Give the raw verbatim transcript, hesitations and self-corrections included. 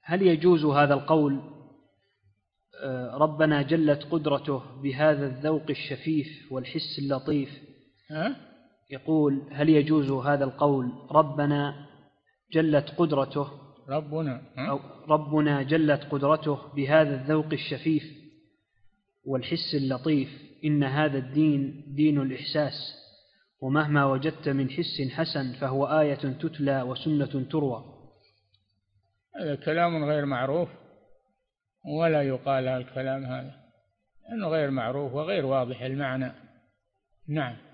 هل يجوز هذا القول ربنا جلت قدرته بهذا الذوق الشفيف والحس اللطيف؟ ها؟ يقول هل يجوز هذا القول ربنا جلت قدرته ربنا أو ربنا جلت قدرته بهذا الذوق الشفيف والحس اللطيف، إن هذا الدين دين الإحساس، ومهما وجدت من حس حسن فهو آية تتلى وسنة تروى؟ هذا كلام غير معروف، ولا يقال الكلام هذا لأنه غير معروف وغير واضح المعنى. نعم.